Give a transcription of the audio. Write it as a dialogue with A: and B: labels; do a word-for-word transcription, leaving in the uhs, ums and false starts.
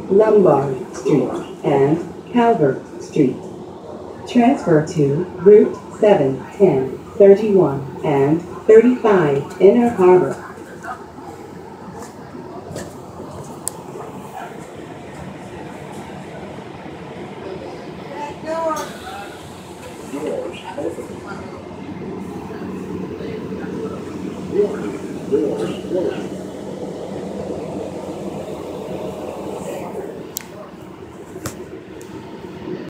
A: Lombard Street, and Calvert Street. Transfer to Route seven, ten, thirty-one, and thirty-five Inner Harbor.
B: Doors open. Warning, doors closing.